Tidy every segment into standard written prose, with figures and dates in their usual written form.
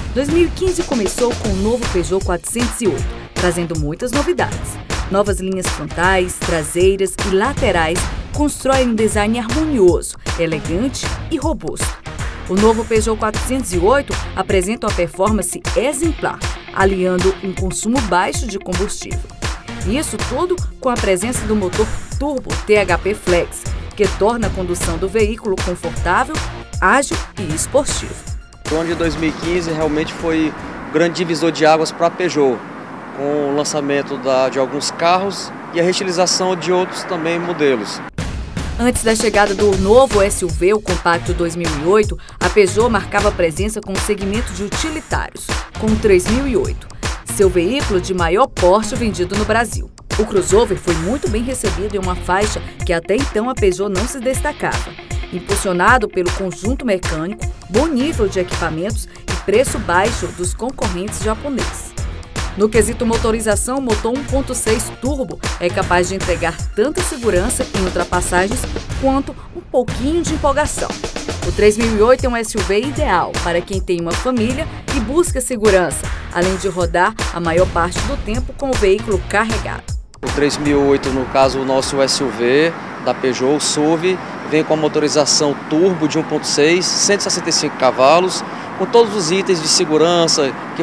2015 começou com o novo Peugeot 408, trazendo muitas novidades. Novas linhas frontais, traseiras e laterais constroem um design harmonioso, elegante e robusto. O novo Peugeot 408 apresenta uma performance exemplar, aliando um consumo baixo de combustível. Isso tudo com a presença do motor turbo THP Flex, que torna a condução do veículo confortável, ágil e esportivo. O ano de 2015 realmente foi um grande divisor de águas para a Peugeot, com o lançamento de alguns carros e a reutilização de outros também modelos. Antes da chegada do novo SUV, o Compacto 2008, a Peugeot marcava presença com o segmento de utilitários, com o 3008, seu veículo de maior porte vendido no Brasil. O crossover foi muito bem recebido em uma faixa que até então a Peugeot não se destacava, impulsionado pelo conjunto mecânico, bom nível de equipamentos e preço baixo dos concorrentes japoneses. No quesito motorização, o motor 1.6 turbo é capaz de entregar tanta segurança em ultrapassagens quanto um pouquinho de empolgação. O 3008 é um SUV ideal para quem tem uma família e busca segurança, além de rodar a maior parte do tempo com o veículo carregado. O 3008, no caso o nosso SUV da Peugeot, o SUV, vem com a motorização turbo de 1.6, 165 cavalos, com todos os itens de segurança que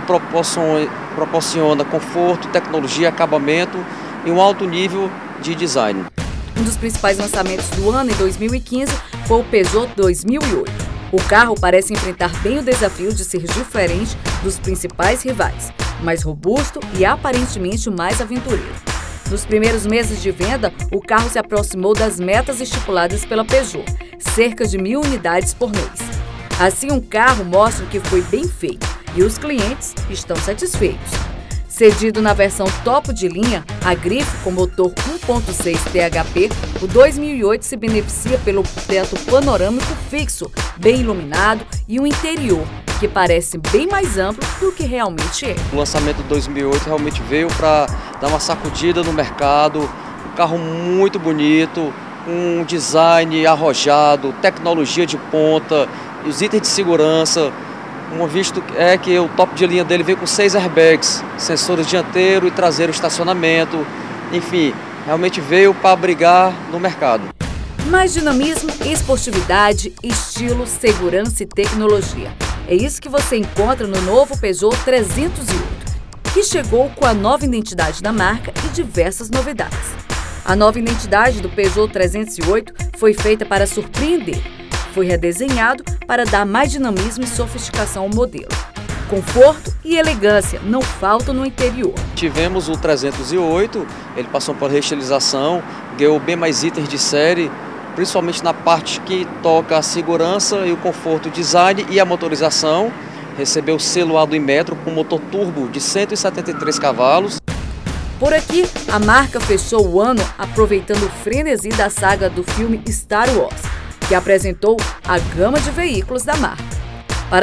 proporciona conforto, tecnologia, acabamento e um alto nível de design. Um dos principais lançamentos do ano em 2015 foi o Peugeot 2008. O carro parece enfrentar bem o desafio de ser diferente dos principais rivais, mais robusto e aparentemente mais aventureiro. Nos primeiros meses de venda, o carro se aproximou das metas estipuladas pela Peugeot, cerca de 1.000 unidades por mês. Assim, o carro mostra que foi bem feito e os clientes estão satisfeitos. Cedido na versão topo de linha, a grife com motor 1.6 THP, o 2008 se beneficia pelo teto panorâmico fixo, bem iluminado e um interior que parece bem mais amplo do que realmente é. O lançamento de 2008 realmente veio para dar uma sacudida no mercado, um carro muito bonito, um design arrojado, tecnologia de ponta, os itens de segurança. Visto é que o top de linha dele veio com 6 airbags, sensores dianteiro e traseiro estacionamento, enfim, realmente veio para brigar no mercado. Mais dinamismo, esportividade, estilo, segurança e tecnologia. É isso que você encontra no novo Peugeot 308, que chegou com a nova identidade da marca e diversas novidades. A nova identidade do Peugeot 308 foi feita para surpreender. Foi redesenhado para dar mais dinamismo e sofisticação ao modelo. Conforto e elegância não faltam no interior. Tivemos o 308, ele passou por reutilização, ganhou bem mais itens de série, principalmente na parte que toca a segurança e o conforto, o design e a motorização. Recebeu o selo A do Inmetro com motor turbo de 173 cavalos. Por aqui, a marca fechou o ano aproveitando o frenesi da saga do filme Star Wars, que apresentou a gama de veículos da marca. Para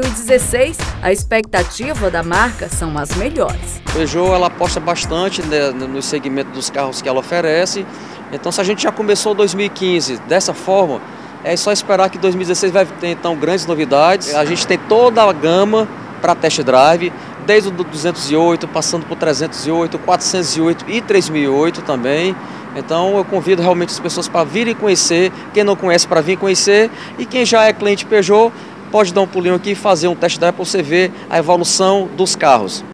2016, a expectativa da marca são as melhores. A Peugeot ela aposta bastante no segmento dos carros que ela oferece. Então, se a gente já começou 2015 dessa forma, é só esperar que 2016 vai ter então grandes novidades. A gente tem toda a gama para test drive, desde o 208, passando por 308, 408 e 3008 também. Então eu convido realmente as pessoas para virem conhecer, quem não conhece para vir conhecer, e quem já é cliente Peugeot pode dar um pulinho aqui e fazer um test drive para você ver a evolução dos carros.